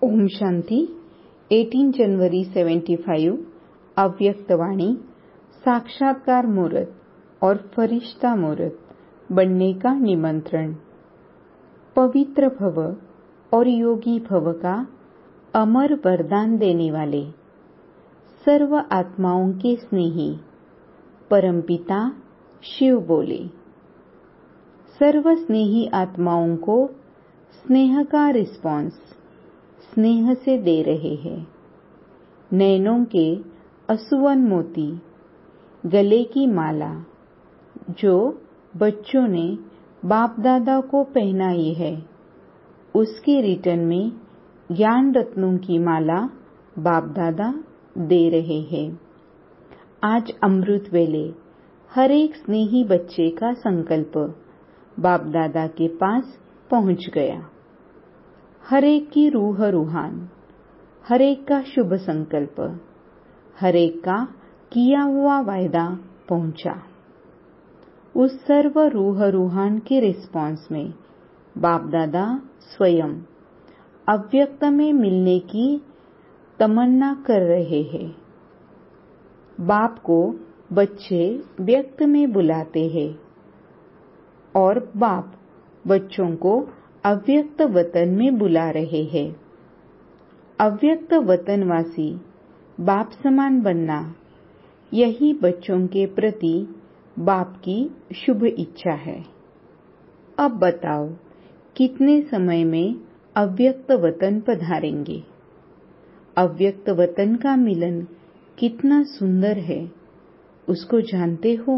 ओम शांति 18 जनवरी 75 अव्यक्तवाणी साक्षात्कार मुहूर्त और फरिश्ता मुहूर्त बनने का निमंत्रण। पवित्र भव और योगी भव का अमर वरदान देने वाले सर्व आत्माओं के स्नेही परमपिता शिव बोले, सर्व स्नेही आत्माओं को स्नेह का रिस्पॉन्स स्नेह से दे रहे हैं। नैनों के असुवन मोती, गले की माला जो बच्चों ने बाप दादा को पहनाई है, उसके रिटर्न में ज्ञान रत्नों की माला बाप दादा दे रहे हैं। आज अमृत वेले हर एक स्नेही बच्चे का संकल्प बाप दादा के पास पहुंच गया। हर एक की रूह रूहान, हर एक का शुभ संकल्प, हर एक का किया हुआ वायदा पहुंचा। उस सर्व रूह रूहान के रिस्पॉन्स में बाप दादा स्वयं अव्यक्त में मिलने की तमन्ना कर रहे हैं। बाप को बच्चे व्यक्त में बुलाते हैं और बाप बच्चों को अव्यक्त वतन में बुला रहे हैं। अव्यक्त वतनवासी बाप समान बनना, यही बच्चों के प्रति बाप की शुभ इच्छा है। अब बताओ कितने समय में अव्यक्त वतन पधारेंगे। अव्यक्त वतन का मिलन कितना सुंदर है, उसको जानते हो।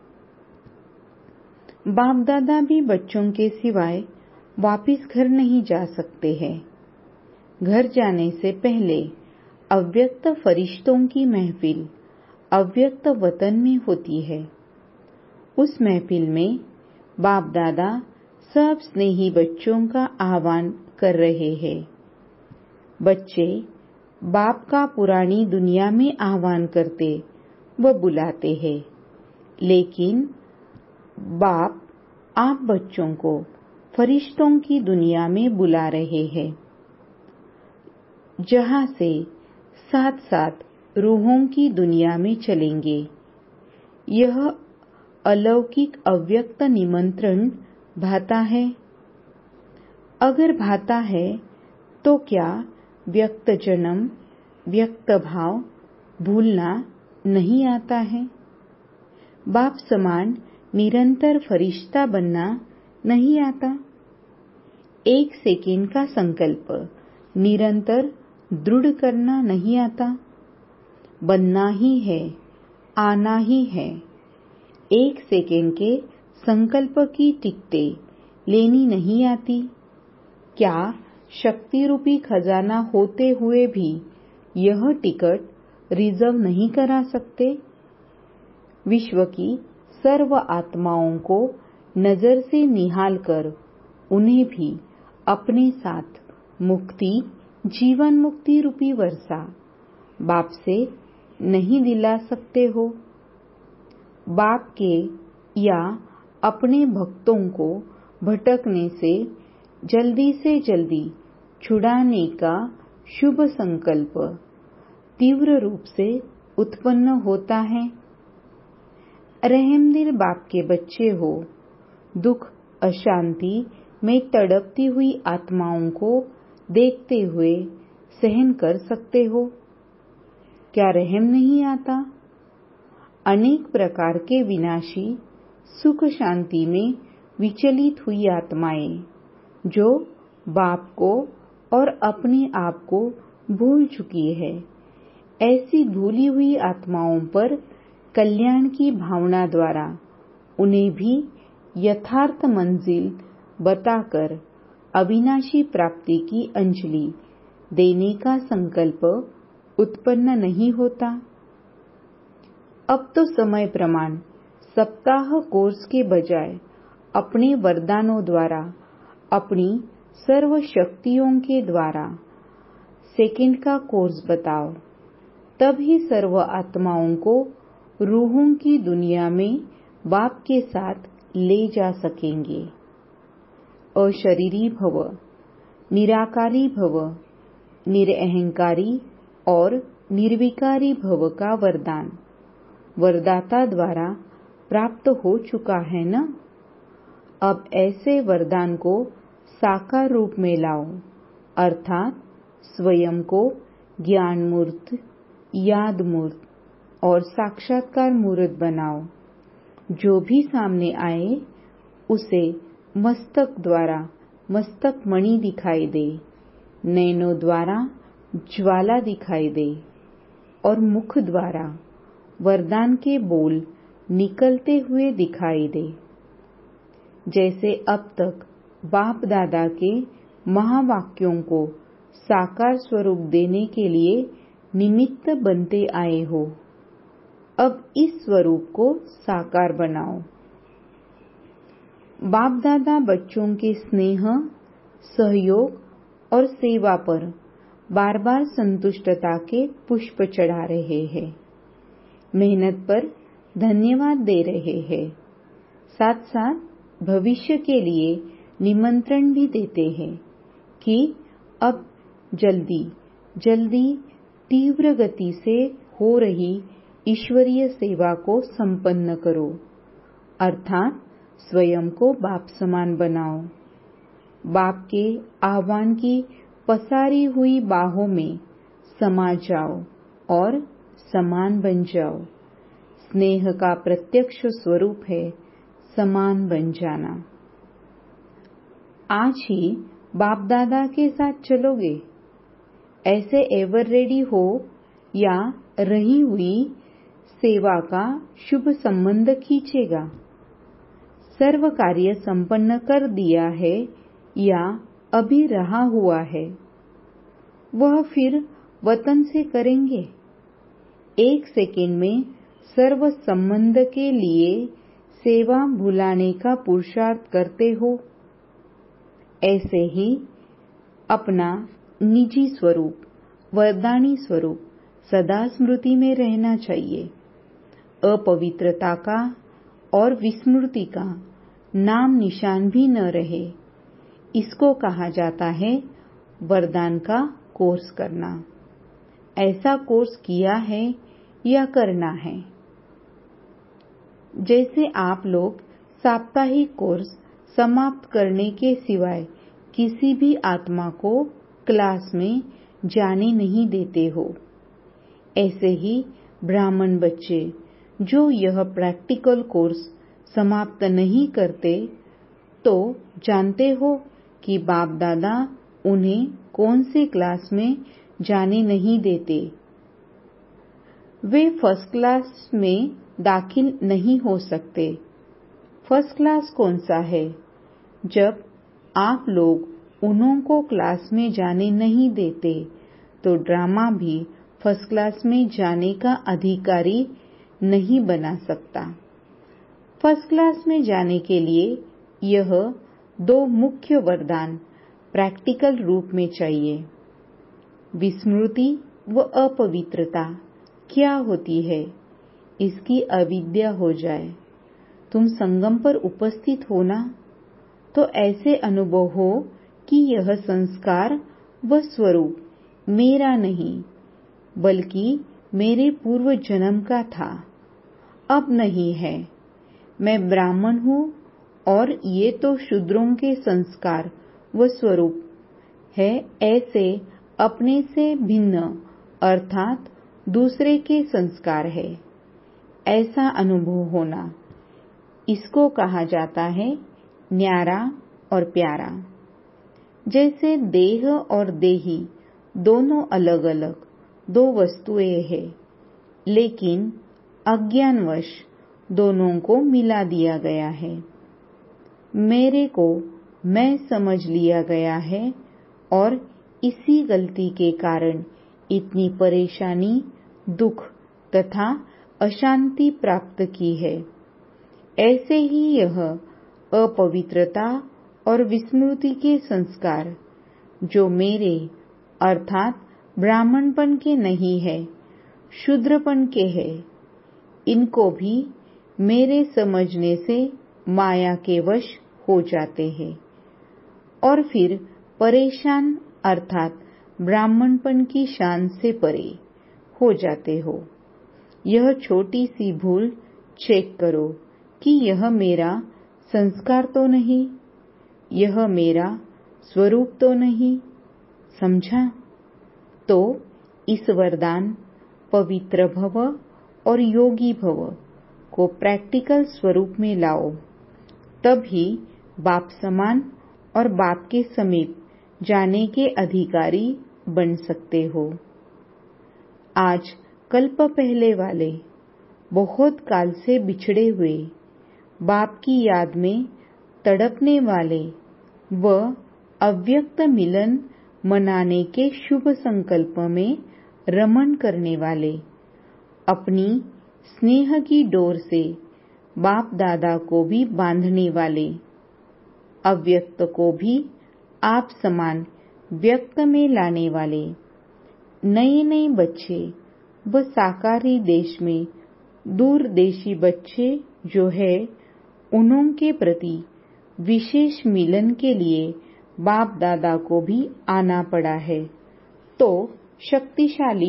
बाप दादा भी बच्चों के सिवाय वापिस घर नहीं जा सकते हैं। घर जाने से पहले अव्यक्त फरिश्तों की महफिल अव्यक्त वतन में होती है। उस महफिल में बाप दादा सब स्नेही बच्चों का आह्वान कर रहे हैं। बच्चे बाप का पुरानी दुनिया में आह्वान करते व बुलाते हैं, लेकिन बाप आप बच्चों को फरिश्तों की दुनिया में बुला रहे हैं, जहां से साथ साथ रूहों की दुनिया में चलेंगे। यह अलौकिक अव्यक्त निमंत्रण भाता है। अगर भाता है तो क्या व्यक्त जन्म, व्यक्त भाव भूलना नहीं आता है? बाप समान निरंतर फरिश्ता बनना नहीं आता? एक सेकेंड का संकल्प निरंतर दृढ़ करना नहीं आता? बनना ही है, आना ही है। एक सेकेंड के संकल्प की टिकटें लेनी नहीं आती? क्या शक्ति रूपी खजाना होते हुए भी यह टिकट रिजर्व नहीं करा सकते? विश्व की सर्व आत्माओं को नजर से निहाल कर उन्हें भी अपने साथ मुक्ति, जीवन मुक्ति रूपी वर्षा बाप से नहीं दिला सकते हो? बाप के या अपने भक्तों को भटकने से जल्दी छुड़ाने का शुभ संकल्प तीव्र रूप से उत्पन्न होता है। रहमदिल बाप के बच्चे हो, दुख अशांति में तड़पती हुई आत्माओं को देखते हुए सहन कर सकते हो? क्या रहम नहीं आता? अनेक प्रकार के विनाशी सुख शांति में विचलित हुई आत्माएं जो बाप को और अपने आप को भूल चुकी है, ऐसी भूली हुई आत्माओं पर कल्याण की भावना द्वारा उन्हें भी यथार्थ मंजिल बताकर अविनाशी प्राप्ति की अंजलि देने का संकल्प उत्पन्न नहीं होता? अब तो समय प्रमाण सप्ताह कोर्स के बजाय अपने वरदानों द्वारा, अपनी सर्व शक्तियों के द्वारा सेकंड का कोर्स बताओ। तब ही सर्व आत्माओं को रूहों की दुनिया में बाप के साथ ले जा सकेंगे। अशरीरी भव, निराकारी भव, निरअहंकारी और निर्विकारी भव का वरदान वरदाता द्वारा प्राप्त हो चुका है न। अब ऐसे वरदान को साकार रूप में लाओ, अर्थात स्वयं को ज्ञान मूर्त, याद मूर्त और साक्षात्कार मूर्त बनाओ। जो भी सामने आए उसे मस्तक द्वारा मस्तक मणि दिखाई दे, नैनों द्वारा ज्वाला दिखाई दे और मुख द्वारा वरदान के बोल निकलते हुए दिखाई दे। जैसे अब तक बाप दादा के महावाक्यों को साकार स्वरूप देने के लिए निमित्त बनते आए हो, अब इस स्वरूप को साकार बनाओ। बाप दादा बच्चों के स्नेह, सहयोग और सेवा पर बार बार संतुष्टता के पुष्प चढ़ा रहे हैं, मेहनत पर धन्यवाद दे रहे हैं, साथ साथ भविष्य के लिए निमंत्रण भी देते हैं कि अब जल्दी जल्दी तीव्र गति से हो रही ईश्वरीय सेवा को संपन्न करो, अर्थात स्वयं को बाप समान बनाओ। बाप के आह्वान की पसारी हुई बाहों में समा जाओ और समान बन जाओ। स्नेह का प्रत्यक्ष स्वरूप है समान बन जाना। आज ही बाप दादा के साथ चलोगे? ऐसे एवर रेडी हो या रही हुई सेवा का शुभ संबंध खींचेगा? सर्व कार्य संपन्न कर दिया है या अभी रहा हुआ है, वह फिर वतन से करेंगे। एक सेकेंड में सर्व संबंध के लिए सेवा भुलाने का पुरुषार्थ करते हो। ऐसे ही अपना निजी स्वरूप, वरदानी स्वरूप सदा स्मृति में रहना चाहिए। अपवित्रता का और विस्मृति का नाम निशान भी न रहे। इसको कहा जाता है वरदान का कोर्स करना। ऐसा कोर्स किया है या करना है? जैसे आप लोग साप्ताहिक कोर्स समाप्त करने के सिवाय किसी भी आत्मा को क्लास में जाने नहीं देते हो, ऐसे ही ब्राह्मण बच्चे जो यह प्रैक्टिकल कोर्स समाप्त नहीं करते, तो जानते हो कि बाप दादा उन्हें कौन से क्लास में जाने नहीं देते। वे फर्स्ट क्लास में दाखिल नहीं हो सकते। फर्स्ट क्लास कौन सा है? जब आप लोग उन्हों को क्लास में जाने नहीं देते, तो ड्रामा भी फर्स्ट क्लास में जाने का अधिकारी नहीं बना सकता। फर्स्ट क्लास में जाने के लिए यह दो मुख्य वरदान प्रैक्टिकल रूप में चाहिए। विस्मृति व अपवित्रता क्या होती है, इसकी अविद्या हो जाए। तुम संगम पर उपस्थित हो ना, तो ऐसे अनुभव हो कि यह संस्कार व स्वरूप मेरा नहीं, बल्कि मेरे पूर्व जन्म का था, अब नहीं है। मैं ब्राह्मण हूँ और ये तो शूद्रों के संस्कार व स्वरूप है। ऐसे अपने से भिन्न अर्थात दूसरे के संस्कार है, ऐसा अनुभव होना, इसको कहा जाता है न्यारा और प्यारा। जैसे देह और देही दोनों अलग अलग दो वस्तुएं हैं, लेकिन अज्ञानवश दोनों को मिला दिया गया है। मेरे को मैं समझ लिया गया है और इसी गलती के कारण इतनी परेशानी, दुख तथा अशांति प्राप्त की है। ऐसे ही यह अपवित्रता और विस्मृति के संस्कार जो मेरे अर्थात ब्राह्मणपन के नहीं है, शूद्रपन के है, इनको भी मेरे समझने से माया के वश हो जाते हैं और फिर परेशान अर्थात ब्राह्मणपन की शान से परे हो जाते हो। यह छोटी सी भूल चेक करो कि यह मेरा संस्कार तो नहीं, यह मेरा स्वरूप तो नहीं, समझा? तो इस वरदान पवित्र भव और योगी भव को प्रैक्टिकल स्वरूप में लाओ, तभी बाप समान और बाप के समीप जाने के अधिकारी बन सकते हो। आज कल्प पहले वाले बहुत काल से बिछड़े हुए बाप की याद में तड़पने वाले व अव्यक्त मिलन मनाने के शुभ संकल्प में रमण करने वाले, अपनी स्नेह की डोर से बाप दादा को भी बांधने वाले, अव्यक्त को भी आप समान व्यक्त में लाने वाले, नए नए बच्चे व साकारी देश में दूरदेशी बच्चे जो है, उनके प्रति विशेष मिलन के लिए बाप दादा को भी आना पड़ा है। तो शक्तिशाली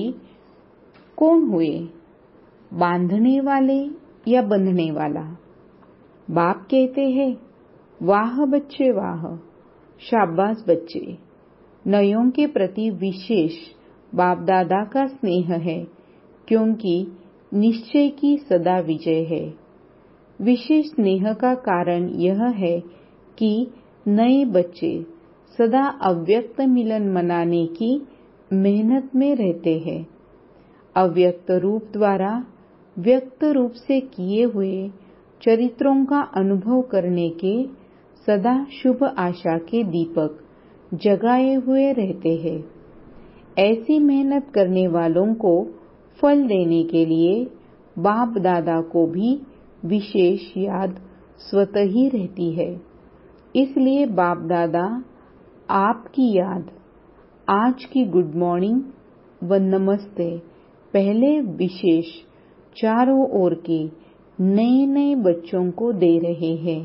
कौन हुए, बांधने वाले या बंधने वाला? बाप कहते हैं, वाह बच्चे वाह, शाबाश बच्चे। नयों के प्रति विशेष बाप दादा का स्नेह है, क्योंकि निश्चय की सदा विजय है। विशेष स्नेह का कारण यह है कि नए बच्चे सदा अव्यक्त मिलन मनाने की मेहनत में रहते हैं। अव्यक्त रूप द्वारा व्यक्त रूप से किए हुए चरित्रों का अनुभव करने के सदा शुभ आशा के दीपक जगाए हुए रहते हैं। ऐसी मेहनत करने वालों को फल देने के लिए बाप दादा को भी विशेष याद स्वतः ही रहती है। इसलिए बाप दादा आपकी याद आज की गुड मॉर्निंग व नमस्ते पहले विशेष चारों ओर के नए नए बच्चों को दे रहे हैं।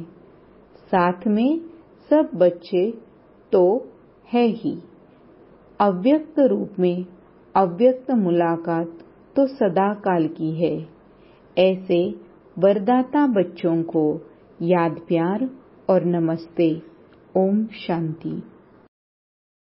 साथ में सब बच्चे तो है ही, अव्यक्त रूप में अव्यक्त मुलाकात तो सदा काल की है। ऐसे वरदाता बच्चों को याद प्यार और नमस्ते। ओम शांति।